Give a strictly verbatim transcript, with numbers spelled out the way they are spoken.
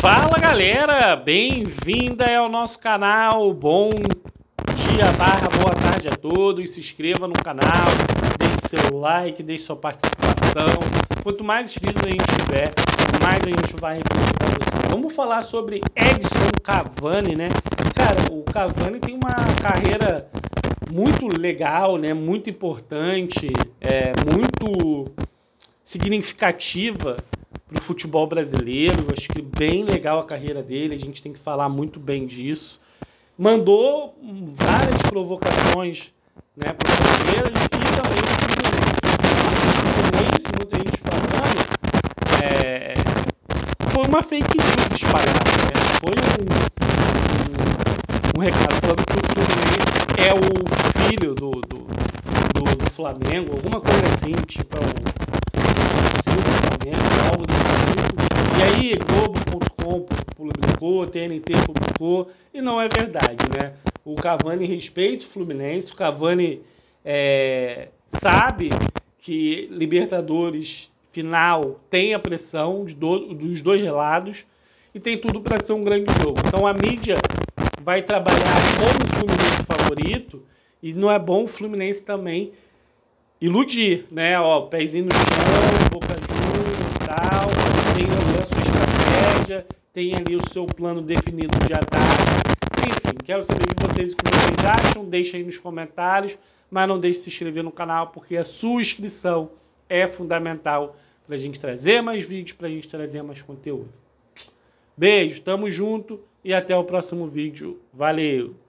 Fala galera, bem-vinda ao nosso canal, bom dia barra boa tarde a todos, se inscreva no canal, deixe seu like, deixe sua participação, quanto mais inscritos a gente tiver, mais a gente vai representar. Vamos falar sobre Edinson Cavani, né? Cara, o Cavani tem uma carreira muito legal, né? Muito importante, é, muito significativa para o futebol brasileiro. Acho que bem legal a carreira dele, a gente tem que falar muito bem disso. Mandou várias provocações, né, para o Palmeiras e também para o muita gente falando, é, foi uma fake news espalhada, né? Foi um, um, um recado falando que o Fluminense é o filho do, do, do, do Flamengo, alguma coisa assim, tipo, é o Flamengo, algo do tipo. E aí, Globo ponto com publicou, T N T publicou, e não é verdade, né? O Cavani respeita o Fluminense, o Cavani é, sabe que Libertadores final tem a pressão de do, dos dois lados e tem tudo para ser um grande jogo. Então a mídia vai trabalhar como o Fluminense favorito e não é bom o Fluminense também iludir, né? Ó, pezinho no chão, Boca Juniors e tal, tem ali a sua estratégia, tem ali o seu plano definido de ataque. Enfim, quero saber de vocês o que vocês acham, deixem aí nos comentários, mas não deixe de se inscrever no canal, porque a sua inscrição é fundamental para a gente trazer mais vídeos, para a gente trazer mais conteúdo. Beijo, tamo junto e até o próximo vídeo. Valeu!